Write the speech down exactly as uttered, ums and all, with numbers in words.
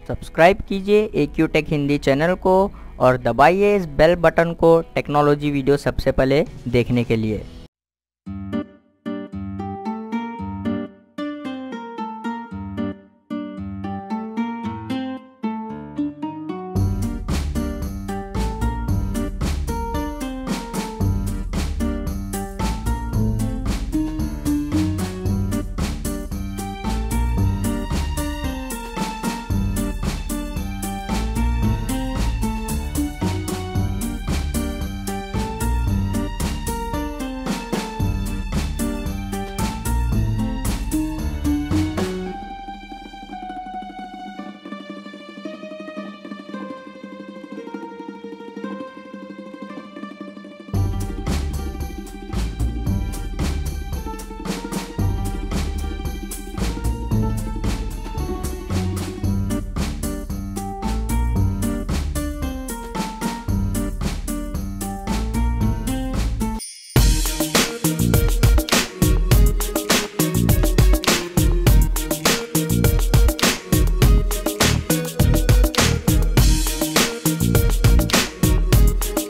Subscribe कीजिए A Q tech Hindi channel को और दबाइए इस बेल बटन को टेक्नोलॉजी वीडियो सबसे पहले देखने के लिए।